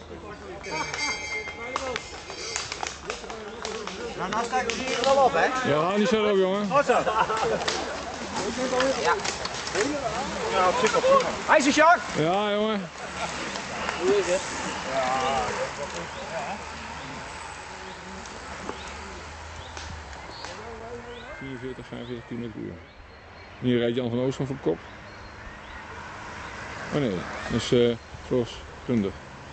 Nou, nou sta ik hier wel op, hè? Ja, niet zo op, jongen. Goed zo. Ja. Ja, op zich wel prima. Hij is Jacques. Ja, jongen. Hoe is het? Ja. 44, 45 km/h. Hier rijdt Jan van Oostrom voor kop. Oh nee, dat is Floris Klunder.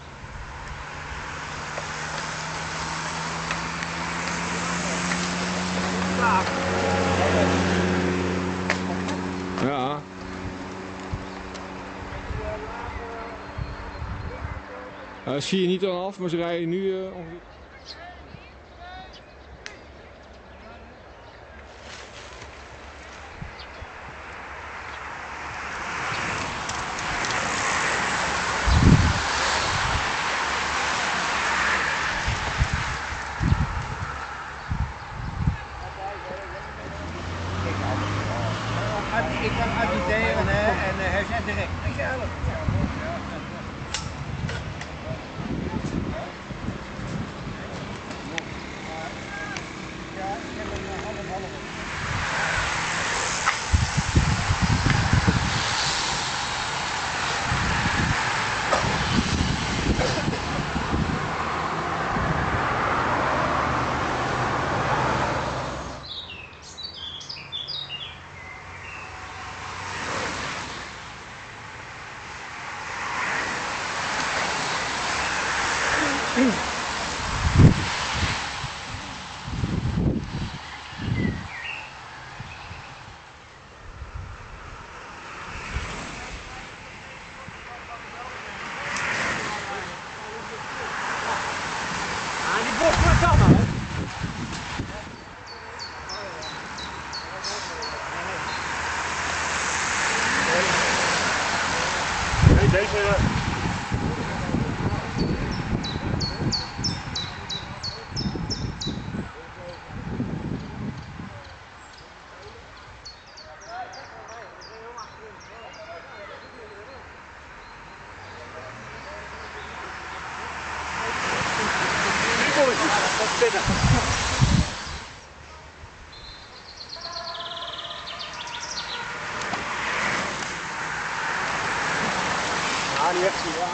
Ja. Dat zie je niet al af, maar ze rijden nu ongeveer. Ik kan agiteren en hij zet direct. Die bocht maar kan nou. Nee, deze. Ja, die heeft hij.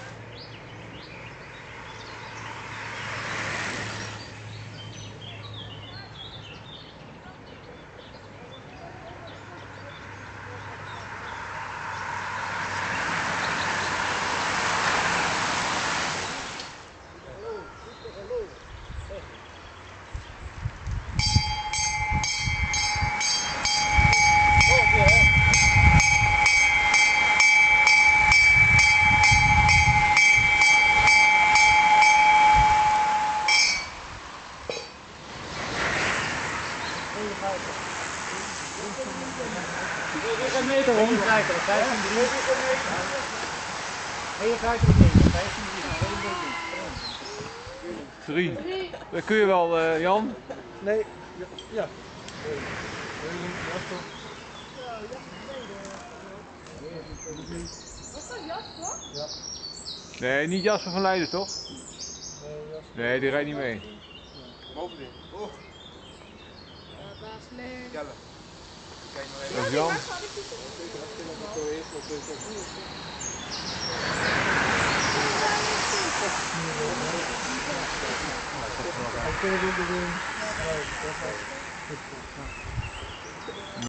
Een meter rond. 3. Dat kun je wel, Jan. Nee, ja. Was dat Jasper? Ja. Nee, niet Jasper van Leiden, toch? Nee, die rijdt niet mee. Bovendien. Oh. Baas Leen. Jelle. Kijk maar even. Dat is Jan. Kunnen we doen?